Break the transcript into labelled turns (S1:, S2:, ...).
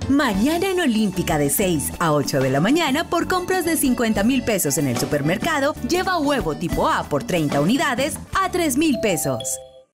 S1: Mañana en Olímpica de 6 a 8 de la mañana, por compras de 50,000 pesos en el supermercado, lleva huevo tipo A por 30 unidades a 3,000 pesos.